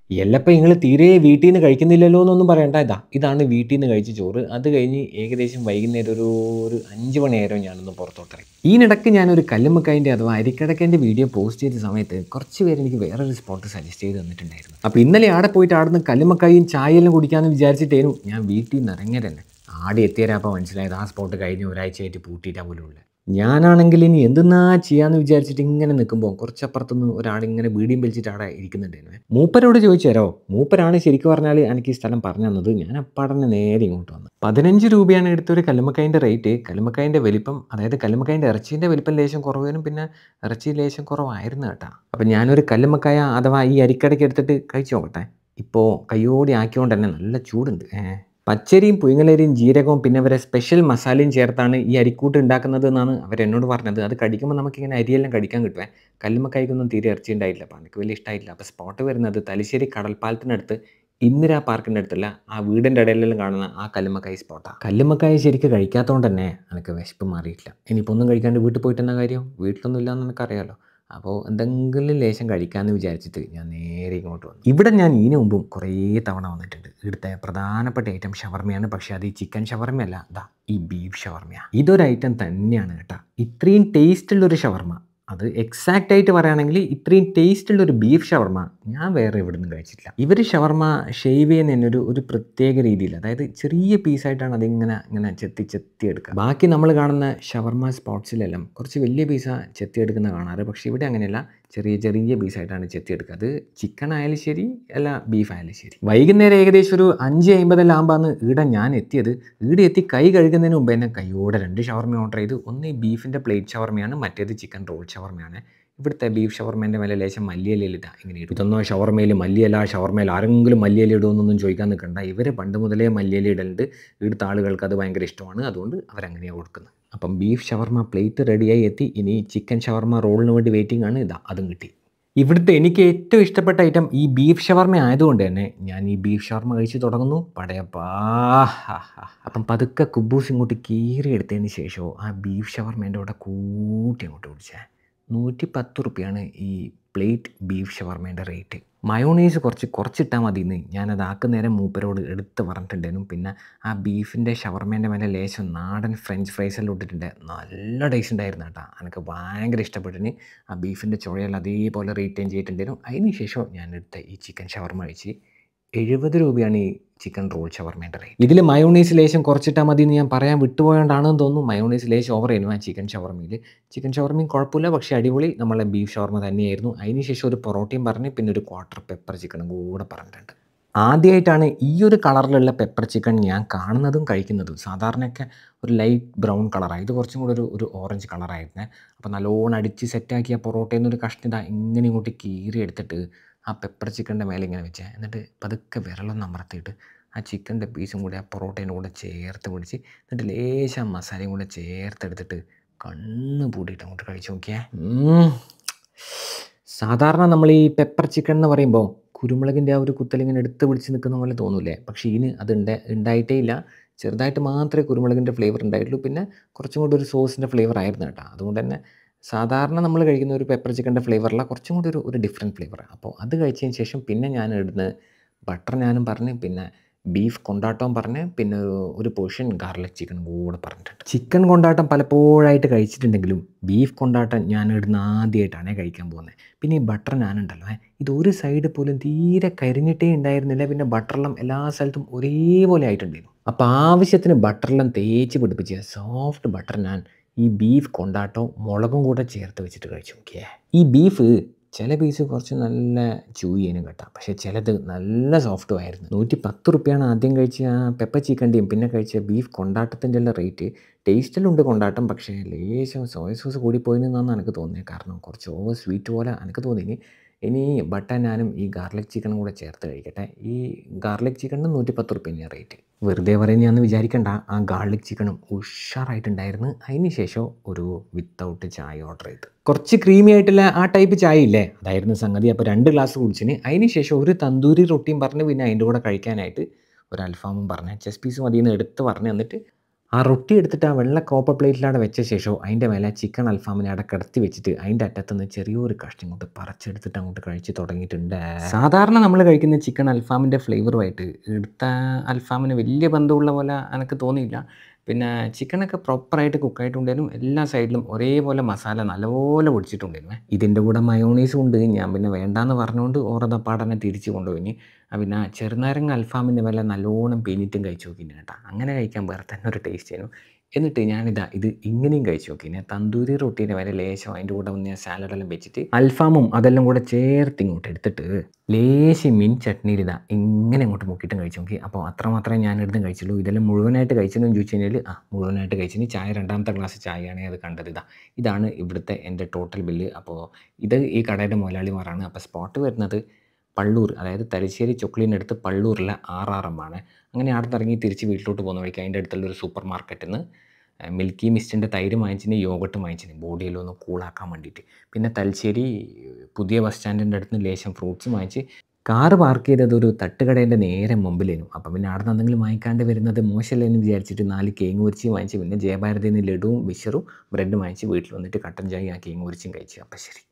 എല്ലപ്പ ഇങ്ങള് തീരെ വീട്ടീന്ന് കഴിക്കുന്നില്ലല്ലോന്നൊന്നും പറയണ്ട. ഇതാണ് വീട്ടീന്ന് കഴിച്ച ചോറ്. അത് കഴിഞ്ഞ് ഏകദേശം വൈകുന്നേരം ഒരു 5 മണിയായേരം ഞാനൊന്ന് പുറത്തോട്ടിറങ്ങി. ഈനിടക്ക് ഞാനൊരു കല്ലുമ്മക്കായൻ്റെ അഥവാ അരിക്കടക്കേൻ്റെ വീഡിയോ പോസ്റ്റ് ചെയ്ത സമയത്ത് കുറച്ച് പേര് എനിക്ക് വേറൊരു സ്പോട്ട് സജസ്റ്റ് ചെയ്ത് തന്നിട്ടുണ്ടായിരുന്നു. അപ്പോൾ ഇന്നലെ ആടെ പോയിട്ട് ആടുന്ന് കല്ലുമ്മക്കായും ചായയെല്ലാം കുടിക്കാമെന്ന് വിചാരിച്ചിട്ടേനു ഞാൻ വീട്ടീന്ന് ഇറങ്ങിയത് തന്നെ. ആടെ എത്തിയരാപ്പോൾ മനസ്സിലായത് ആ സ്പോട്ട് കഴിഞ്ഞ് ഒരാഴ്ചയായിട്ട് പൂട്ടിയിട്ടാ പോലും ഉള്ളത്. ഞാനാണെങ്കിൽ ഇനി എന്തെന്നാ ചെയ്യാന്ന് വിചാരിച്ചിട്ട് ഇങ്ങനെ നിൽക്കുമ്പോൾ കുറച്ചപ്പുറത്തുനിന്ന് ഒരാളിങ്ങനെ ബീഡിയും വലിച്ചിട്ട് അവിടെ ഇരിക്കുന്നുണ്ടായിരുന്നു. മൂപ്പരോട് ചോദിച്ചു തരോ, മൂപ്പരാണ് ശരിക്കും പറഞ്ഞാൽ എനിക്ക് ഈ സ്ഥലം പറഞ്ഞു തന്നത്. ഞാൻ അപ്പാടന്നെ നേരെ ഇങ്ങോട്ട് വന്നു. 15 രൂപയാണ് എടുത്തൊരു കല്ലുമ്മക്കായൻ്റെ റേറ്റ്. കല്ലുമ്മക്കായൻ്റെ വലിപ്പം, അതായത് കല്ലുമ്മക്കായൻ്റെ ഇറച്ചീൻ്റെ വലിപ്പം ലേശം കുറവേനും പിന്നെ ഇറച്ചി ലേശം കുറവായിരുന്നു കേട്ടോ. അപ്പം ഞാനൊരു കല്ലുമ്മക്കായ അഥവാ ഈ അരിക്കടയ്ക്ക് എടുത്തിട്ട് കഴിച്ചു നോക്കട്ടെ. ഇപ്പോൾ കയ്യോടെ ആക്കിയോണ്ട് തന്നെ നല്ല ചൂടുണ്ട്. പച്ചരിയും പുഴുങ്ങലരിയും ജീരകവും പിന്നെ അവരെ സ്പെഷ്യൽ മസാലയും ചേർത്താണ് ഈ അരിക്കൂട്ട് ഉണ്ടാക്കുന്നത് എന്നാണ് അവരെന്നോട് പറഞ്ഞത്. അത് കടിക്കുമ്പോൾ നമുക്കിങ്ങനെ അരിയെല്ലാം കടിക്കാൻ കിട്ടുമേ. കല്ലുമ്മക്കായ്ക്കൊന്നും തീരെ ഇറച്ചി ഉണ്ടായിട്ടില്ല. അപ്പോൾ എനിക്ക് വലിയ ഇഷ്ടമായിട്ടില്ല. അപ്പോൾ സ്പോട്ട് വരുന്നത് തലശ്ശേരി കടൽപ്പാലത്തിനടുത്ത് ഇന്ദിരാ പാർക്കിൻ്റെ അടുത്തുള്ള ആ വീടിൻ്റെ ഇടയിലെല്ലാം കാണുന്ന ആ കല്ലുമ്മക്കായ് സ്പോട്ടാണ്. കല്ലുമ്മക്കായ് ശരിക്കും കഴിക്കാത്തതുകൊണ്ട് തന്നെ എനിക്ക് വിശപ്പ് മാറിയിട്ടില്ല. ഇനിയിപ്പോൾ ഒന്നും കഴിക്കാണ്ട് വീട്ടിൽ പോയിട്ട് എന്നാ കാര്യം? വീട്ടിലൊന്നും ഇല്ലയെന്ന് എനിക്കറിയാമല്ലോ. അപ്പോൾ എന്തെങ്കിലും ലേശം കഴിക്കാമെന്ന് വിചാരിച്ചിട്ട് ഞാൻ നേരെ ഇങ്ങോട്ട് വന്നു. ഇവിടെ ഞാൻ ഇതിനു മുമ്പും കുറേ തവണ വന്നിട്ടുണ്ട്. ഇവിടുത്തെ പ്രധാനപ്പെട്ട ഐറ്റം ഷവർമയാണ്. പക്ഷേ അത് ഈ ചിക്കൻ ഷവർമയല്ല, ഈ ബീഫ് ഷവർമയാണ്. ഇതൊരു ഐറ്റം തന്നെയാണ് കേട്ടോ. ഇത്രയും ടേസ്റ്റുള്ളൊരു ഷവർമ, അത് എക്സാക്റ്റ് ആയിട്ട് പറയുകയാണെങ്കിൽ ഇത്രയും ടേസ്റ്റുള്ളൊരു ബീഫ് ഷവർമ ഞാൻ വേറെ എവിടെ നിന്നും കഴിച്ചിട്ടില്ല. ഇവർ ഷവർമ ഷേവ് ചെയ്യുന്ന ഒരു പ്രത്യേക രീതിയിൽ, അതായത് ചെറിയ പീസായിട്ടാണ് ഇങ്ങനെ ചെത്തി എടുക്കുക. ബാക്കി നമ്മൾ കാണുന്ന ഷവർമ സ്പോട്സിലെല്ലാം കുറച്ച് വലിയ പീസ ചെത്തിയെടുക്കുന്ന കാണാറ്. പക്ഷേ ഇവിടെ അങ്ങനെയല്ല, ചെറിയ പീസായിട്ടാണ് ചെത്തിയെടുക്കുക. അത് ചിക്കൻ ആയാലും ശരി അല്ല ബീഫ് ആയാലും ശരി. വൈകുന്നേരം ഏകദേശം ഒരു 5:50 ആകുമ്പോഴാണ് ഇവിടെ ഞാൻ എത്തിയത്. ഇവിടെ എത്തി കൈ കഴുകുന്നതിന് മുമ്പ് തന്നെ കൈയോടെ 2 ഷവർമ ഓർഡർ ചെയ്തു. ഒന്ന് ഈ ബീഫിൻ്റെ പ്ലേറ്റ് ഷവർമയാണ്, മറ്റേത് ചിക്കൻ റോൾ ഷവർമയാണ്. ഇവിടുത്തെ ബീഫ് ഷവർമേൻ്റെ മേലെ ലേശം മല്ലിയില ഇങ്ങനെ ഇടും. ഇതൊന്നോ ഷവർമയിൽ മല്ലിയില, ഷവർമയിൽ ആരെങ്കിലും മല്ലിയില ഇടുമെന്നൊന്നും ചോദിക്കാൻ നിൽക്കണ്ട. ഇവർ പണ്ട് മുതലേ മല്ലിയില ഇടലുണ്ട്. ഇവിടുത്തെ ആളുകൾക്ക് അത് ഭയങ്കര ഇഷ്ടമാണ്. അതുകൊണ്ട് അവരങ്ങനെയാണ് കൊടുക്കുന്നത്. അപ്പം ബീഫ് ഷവർമ പ്ലേറ്റ് റെഡിയായി എത്തി. ഇനി ചിക്കൻ ഷവർമ റോളിന് വേണ്ടി വെയിറ്റിംഗ് ആണ്. അതും കിട്ടി. ഇവിടുത്തെ എനിക്ക് ഏറ്റവും ഇഷ്ടപ്പെട്ട ഐറ്റം ഈ ബീഫ് ഷവർമ ആയതുകൊണ്ട് തന്നെ ഞാൻ ഈ ബീഫ് ഷവർമ കഴിച്ച് തുടങ്ങുന്നു. പടയപ്പാ. അപ്പം പതുക്കെ കുബൂസ് ഇങ്ങോട്ട് കീറിയെടുത്തതിന് ശേഷമോ ആ ബീഫ് ഷവർമേൻ്റെ കൂടെ കൂട്ടി അങ്ങോട്ട് പിടിച്ചേ. 110 റുപ്യാണ് ഈ പ്ലേറ്റ് ബീഫ് ഷവർമേൻ്റെ റേറ്റ്. മയോണൈസ് കുറച്ചിട്ടാൽ മതിയെന്ന് ഞാനത് ആക്കുന്നേരം മൂപ്പരോട് എടുത്ത് പറഞ്ഞിട്ടുണ്ടായിരുന്നു. പിന്നെ ആ ബീഫിൻ്റെ ഷവർമേൻ്റെ മേലെ ലേശം നാടൻ ഫ്രഞ്ച് ഫ്രൈസെല്ലാം ഇട്ടിട്ടുണ്ട്. നല്ല ടേസ്റ്റ് ഉണ്ടായിരുന്നു കേട്ടോ. എനിക്ക് ഭയങ്കര ഇഷ്ടപ്പെട്ടിന്. ആ ബീഫിൻ്റെ ചുഴയെല്ലാം അതേപോലെ റീറ്റെയിൻ ചെയ്തിട്ടുണ്ടായിരുന്നു. അതിന് ശേഷം ഞാൻ എടുത്ത ഈ ചിക്കൻ ഷവർമ കഴിച്ച് 70 രൂപയാണ് ഈ ചിക്കൻ റോൾ ഷവർമേൻ്റെ റേറ്റ്. ഇതിൽ മയോണൈസ് ലേശം കുറച്ചിട്ടാൽ മതി എന്ന് ഞാൻ പറയാൻ വിട്ടുപോയോണ്ടാണെന്ന് തോന്നുന്നു. മയോണൈസ് ലേശം ഓവർ ചെയ്യുന്നു ആ ചിക്കൻ ഷവർമയിൽ. ചിക്കൻ ഷവർമയും കുഴപ്പമില്ല, പക്ഷേ അടിപൊളി നമ്മളെ ബീഫ് ഷവർമ തന്നെയായിരുന്നു. അതിന് ശേഷം ഒരു പൊറോട്ടയും പറഞ്ഞ് പിന്നെ ഒരു ക്വാർട്ടർ പെപ്പർ ചിക്കനും കൂടെ പറഞ്ഞിട്ടുണ്ട്. ആദ്യമായിട്ടാണ് ഈ ഒരു കളറിലുള്ള പെപ്പർ ചിക്കൻ ഞാൻ കാണുന്നതും കഴിക്കുന്നതും. സാധാരണയൊക്കെ ഒരു ലൈറ്റ് ബ്രൗൺ കളറാണ്. ഇത് കുറച്ചും കൂടെ ഒരു ഓറഞ്ച് കളറായിരുന്നേ. അപ്പോൾ നല്ലോണം അടിച്ച് സെറ്റാക്കിയ പൊറോട്ടയിൽ നിന്നൊരു കഷ്ണിത ഇങ്ങനെ ഇങ്ങോട്ട് കീറി എടുത്തിട്ട് ആ പെപ്പർ ചിക്കൻ്റെ മേലെ ഇങ്ങനെ വെച്ചേ. എന്നിട്ട് പതുക്കെ വിരലൊന്ന് അമർത്തിയിട്ട് ആ ചിക്കൻ്റെ പീസും കൂടി ആ പൊറോട്ടേൻ്റെ കൂടെ ചേർത്ത് പിടിച്ച് എന്നിട്ട് ലേശം മസാലയും കൂടെ ചേർത്തെടുത്തിട്ട് കണ്ണ് പൂട്ടിയിട്ട് അങ്ങോട്ട് കഴിച്ച് നോക്കിയേ. സാധാരണ നമ്മൾ ഈ പെപ്പർ ചിക്കൻ എന്ന് പറയുമ്പോൾ കുരുമുളകിൻ്റെ ആ ഒരു കുത്തലിങ്ങനെ എടുത്ത് പിടിച്ച് നിൽക്കുന്ന പോലെ തോന്നൂലേ? പക്ഷേ ഇതിന് അത് ഉണ്ടായിട്ടേ ഇല്ല. ചെറുതായിട്ട് മാത്രമേ കുരുമുളകിൻ്റെ ഫ്ലേവർ ഉണ്ടായിട്ടുള്ളൂ. പിന്നെ കുറച്ചും കൂടി ഒരു സോസിൻ്റെ ഫ്ലേവർ ആയിരുന്നു കേട്ടോ. അതുകൊണ്ട് തന്നെ സാധാരണ നമ്മൾ കഴിക്കുന്ന ഒരു പെപ്പർ ചിക്കൻ്റെ ഫ്ലേവറല്ല, കുറച്ചും കൂടി ഒരു ഡിഫറെൻറ്റ് ഫ്ലേവറാണ്. അപ്പോൾ അത് കഴിച്ചതിന് ശേഷം പിന്നെ ഞാൻ ഇടുന്നത് ബട്ടർ നാനും പറഞ്ഞ്, പിന്നെ ബീഫ് കൊണ്ടാട്ടവും പറഞ്ഞ്, പിന്നെ ഒരു പോർഷൻ ഗാർലിക് ചിക്കൻ കൂടെ പറഞ്ഞിട്ടുണ്ട്. ചിക്കൻ കൊണ്ടാട്ടം പലപ്പോഴായിട്ട് കഴിച്ചിട്ടുണ്ടെങ്കിലും ബീഫ് കൊണ്ടാട്ടം ഞാൻ ഇടുന്ന ആദ്യമായിട്ടാണ് കഴിക്കാൻ പോകുന്നത്. പിന്നെ ഈ ബട്ടർ നാനുണ്ടല്ലോ, ഇത് ഒരു സൈഡ് പോലും തീരെ കരിഞ്ഞിട്ടേ ഉണ്ടായിരുന്നില്ല. പിന്നെ ബട്ടറെല്ലാം എല്ലാ സ്ഥലത്തും ഒരേപോലെ ആയിട്ടുണ്ടായിരുന്നു. അപ്പോൾ ആവശ്യത്തിന് ബട്ടറെല്ലാം തേച്ച് പിടിപ്പിച്ച സോഫ്റ്റ് ബട്ടർ നാൻ ഈ ബീഫ് കൊണ്ടാട്ടവും മുളകും കൂടെ ചേർത്ത് വെച്ചിട്ട് കഴിച്ചു നോക്കിയേ. ഈ ബീഫ് ചില പീസ് കുറച്ച് നല്ല ചൂയിനും കേട്ടോ, പക്ഷേ ചിലത് നല്ല സോഫ്റ്റും ആയിരുന്നു. 110 റുപ്യാണ് ആദ്യം കഴിച്ച ആ പെപ്പർ ചിക്കൻ്റെയും പിന്നെ കഴിച്ച ബീഫ് കൊണ്ടാട്ടത്തിൻ്റെ എല്ലാം റേറ്റ്. ടേസ്റ്റിലും ഉണ്ട് കൊണ്ടാട്ടം, പക്ഷേ ലേശം സോയ സോസ് കൂടിപ്പോയിന്നാണ് എനിക്ക് തോന്നിയത്. കാരണം കുറച്ച് ഓവർ സ്വീറ്റ് പോലെ എനിക്ക് തോന്നി. ഇനി ബട്ടർ നാനും ഈ ഗാർലിക് ചിക്കനും കൂടെ ചേർത്ത് കഴിക്കട്ടെ. ഈ ഗാർലിക് ചിക്കനും 110 റുപ്യ റേറ്റ്. വെറുതെ പറയുന്നതാണെന്ന് വിചാരിക്കണ്ട, ആ ഗാർലിക് ചിക്കനും ഉഷാറായിട്ടുണ്ടായിരുന്നു. അതിന് ശേഷം ഒരു വിത്തൗട്ട് ചായ ഓർഡർ ചെയ്തു. കുറച്ച് ക്രീമി ആയിട്ടുള്ള ആ ടൈപ്പ് ചായ ഇല്ലേ, അതായിരുന്നു സംഗതി. അപ്പോൾ 2 ഗ്ലാസ് കുടിച്ചിന്. അതിന് ശേഷം ഒരു തന്തൂരി റൊട്ടിയും പറഞ്ഞ്, പിന്നെ അതിൻ്റെ കൂടെ കഴിക്കാനായിട്ട് ഒരു അൽഫാമും പറഞ്ഞ്, ചെസ് പീസ് മതിയെന്ന് എടുത്ത് പറഞ്ഞ്, എന്നിട്ട് ആ റൊട്ടി എടുത്തിട്ട് ആ വെള്ള കോപ്പർ പ്ലേറ്റിലവിടെ വെച്ച ശേഷം അതിൻ്റെ മേലെ ചിക്കൻ അൽഫാമിനെ അവിടെ കിടത്തി വെച്ചിട്ട് അതിൻ്റെ അറ്റത്തുനിന്ന് ചെറിയൊരു കഷ്ണം ഇങ്ങോട്ട് പറിച്ചെടുത്തിട്ട് അങ്ങോട്ട് കഴിച്ച് തുടങ്ങിയിട്ടുണ്ട്. സാധാരണ നമ്മൾ കഴിക്കുന്ന ചിക്കൻ അൽഫാമിൻ്റെ ഫ്ലേവറുമായിട്ട് എടുത്ത അൽഫാമിന് വലിയ ബന്ധമുള്ള പോലെ എനിക്ക് തോന്നിയില്ല. പിന്നെ ചിക്കനൊക്കെ പ്രോപ്പറായിട്ട് കുക്കായിട്ടുണ്ടായിരുന്നു. എല്ലാ സൈഡിലും ഒരേപോലെ മസാല നല്ലപോലെ പൊടിച്ചിട്ടുണ്ടായിരുന്നു. ഇതിൻ്റെ കൂടെ മയോണൈസും ഉണ്ട്. ഞാൻ പിന്നെ വേണ്ടാന്ന് പറഞ്ഞുകൊണ്ട് ഓറതപ്പാടനെ തിരിച്ച് കൊണ്ടുപോയി. പിന്നെ ചെറുനാരങ്ങ അൽഫാമിൻ്റെ മേലെ നല്ലോണം പിഴിഞ്ഞിട്ടും കഴിച്ച് നോക്കിന് കേട്ടോ. അങ്ങനെ കഴിക്കാൻ വേറെ തന്നെ ഒരു ടേസ്റ്റ് ആയിരുന്നു. എന്നിട്ട് ഞാനിതാ ഇത് ഇങ്ങനെയും കഴിച്ച് നോക്കിന്. തന്തൂരി റൊട്ടീൻ്റെ മേലെ ലേശം അതിൻ്റെ കൂടെ ഒന്ന് ഞാൻ സാലഡെല്ലാം വെച്ചിട്ട് അൽഫാമും അതെല്ലാം കൂടെ ചേർത്ത് ഇങ്ങോട്ട് എടുത്തിട്ട് ലേശം മീൻ ചട്നിയിൽ ഇതാ ഇങ്ങനെ അങ്ങോട്ട് മുക്കിയിട്ടും കഴിച്ച് നോക്കി. അപ്പോൾ അത്രമാത്രമേ ഞാൻ ഇവിടുന്ന് കഴിച്ചുള്ളൂ. ഇതെല്ലാം മുഴുവനായിട്ട് കഴിച്ചെന്ന് ചോദിച്ചു കഴിഞ്ഞാൽ മുഴുവനായിട്ട് കഴിച്ചിന്. ചായ രണ്ടാമത്തെ ഗ്ലാസ് ചായയാണ് അത് കണ്ടത്. ഇതാണ് ഇവിടുത്തെ എൻ്റെ ടോട്ടൽ ബില്ല്. അപ്പോൾ ഇത് ഈ കടയുടെ മുതലാളിമാരാണ്. അപ്പോൾ സ്പോട്ട് വരുന്നത് പള്ളൂർ, അതായത് തലശ്ശേരി ചൊക്ലിനടുത്ത് പള്ളൂരിലെ RRM ആണ്. അങ്ങനെ അവിടെ നിന്ന് ഇറങ്ങി തിരിച്ച് വീട്ടിലോട്ട് പോകുന്ന വഴിക്ക് അതിൻ്റെ അടുത്തുള്ള ഒരു സൂപ്പർ മാർക്കറ്റിൽ നിന്ന് മിൽക്കി മിസ്റ്റിൻ്റെ തൈര് വാങ്ങിച്ചിന്, യോഗട്ട് വാങ്ങിച്ചിന് ബോഡിയെല്ലാം ഒന്ന് കൂളാക്കാൻ വേണ്ടിയിട്ട്. പിന്നെ തലശ്ശേരി പുതിയ ബസ് സ്റ്റാൻഡിൻ്റെ അടുത്ത് നിന്ന് ലേശം ഫ്രൂട്ട്സും വാങ്ങിച്ച് കാറ് പാർക്ക് ചെയ്തത് ഒരു തട്ടുകടേൻ്റെ നേരെ മുമ്പിലായിരുന്നു. അപ്പം പിന്നെ അവിടെ നിന്ന് എന്തെങ്കിലും വാങ്ങിക്കാണ്ട് വരുന്നത് മോശമല്ലെന്ന് വിചാരിച്ചിട്ട് 4 കേങ്ങ് പൊരിച്ചയും വാങ്ങിച്ച് പിന്നെ ജയഭാരതിയിൽ നിന്ന് ലഡുവും മിച്ചറും ബ്രെഡും വാങ്ങിച്ച് വീട്ടിൽ വന്നിട്ട് കട്ടൻ ചായ ആ കേങ്ങ് പൊരിച്ചും കഴിച്ചു. അപ്പം ശരി.